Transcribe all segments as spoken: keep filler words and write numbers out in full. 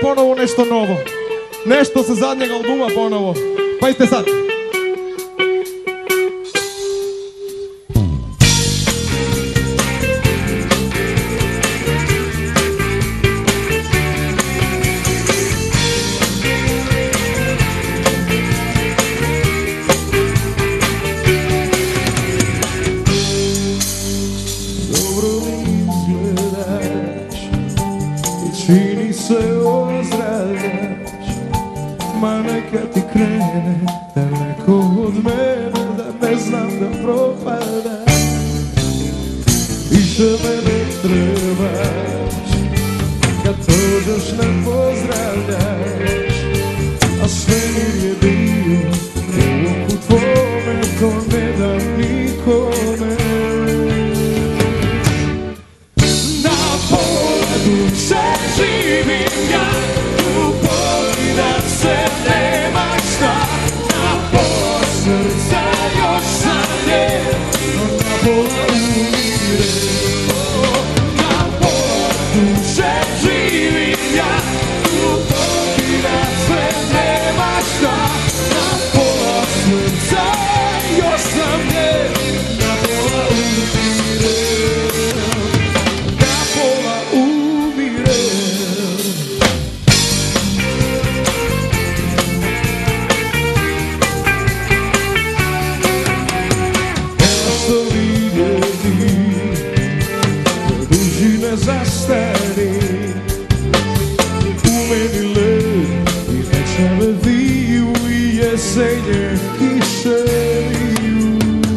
ponovo nešto novo. Nešto sa zadnjeg albuma ponovo. Pa iste sad. Čini se ozdravljaš, ma neka ti krene daleko od mene, da ne znam da propadaš. Više me ne trebaš, kad dođeš ne pozdravljaš, a svemir je bio u oku tvome, to ne dam nikome. Na poledu se živim ja, u pogleda se nema šta, na pola srca još sam je, no na pola umirem. Na poledu se živim ja, u pogleda se nema šta, na pola srca još sam je, na pola umirem. Na pola umirem. Ne zastari, u meni led i nečave viju i jesenje kiše liju.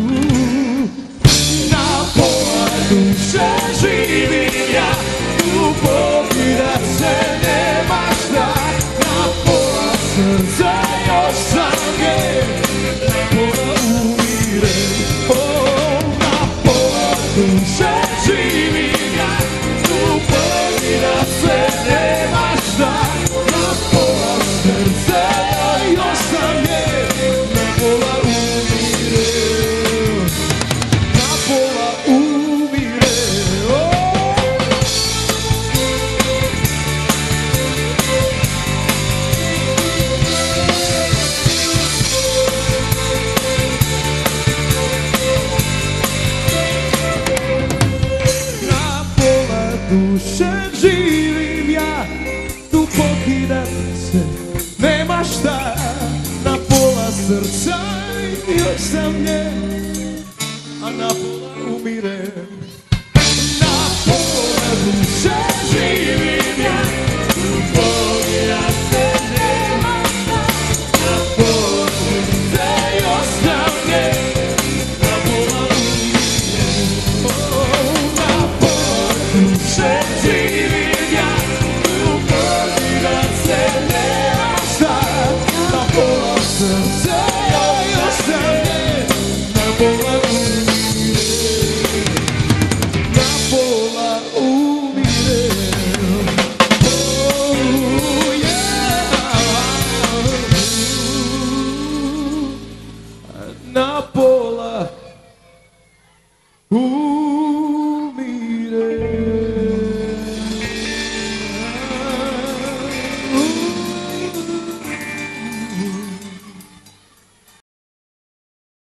Na pola duše živim ja, u pogleda se nema šta, na pola srca još sam je, na pola umirem. Oh, na pola duše živim ja, u pogleda se nema šta, na pola srca još sam je, na pola umirem, na pola umirem. Oh! Na pola duše živim ja, tu pokidat se nema šta, na pola srca još sam nje, a na pola umirem. Na pola duše živim ja, tu pokidat se nema šta, na pola srca još sam nje, na pola umirem. Oh, na pola duše živim ja, tu pokidat se nema šta, na pola srca još sam nje, na pola umirem, na pola umirem. Oh, yeah. Na pola umirem.